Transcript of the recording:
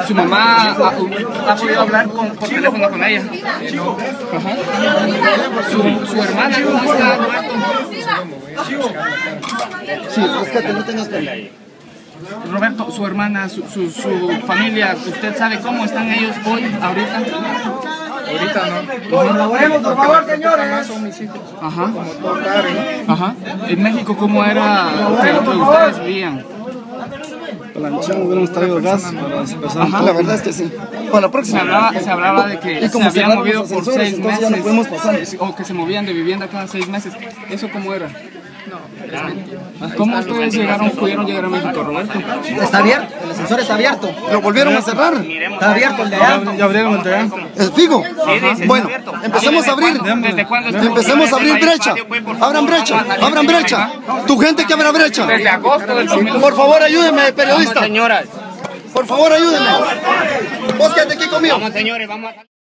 ¿Su mamá ha podido hablar por teléfono con ella? Ajá. ¿Su hermana cómo está, Roberto? Sí, búscate, no tengas pena. Roberto, su hermana, su familia, ¿usted sabe cómo están ellos hoy, ahorita? Ahorita no. Colaboremos, por favor, señores. Son mis hijos. Ajá. Como todo padre, ¿no? Ajá. En México, ¿cómo era que ustedes vivían? Planchón, hubiéramos traído gas para las personas. La verdad es que sí. Para la próxima. Se hablaba de que Y se como habían cerraron movido los por ascensores, 6 entonces ya no podemos pasar. meses, o que se movían de vivienda cada 6 meses. ¿Eso cómo era? No, es mentira. ¿Cómo ustedes pudieron llegar a México, Roberto? Está abierto, el ascensor está abierto. Lo volvieron a cerrar. Está abierto el de allá. Ya abrieron el de allá. ¿El Figo? Bueno, empecemos a abrir. ¿Desde cuándo estuvo? Empecemos a abrir brecha. Abran brecha, abran brecha. Tu gente que abra brecha. Desde agosto del 2000. Por favor, ayúdeme, periodista. Señoras, Por favor, ayúdeme. Vos quédate aquí conmigo. vamos señores, vamos a...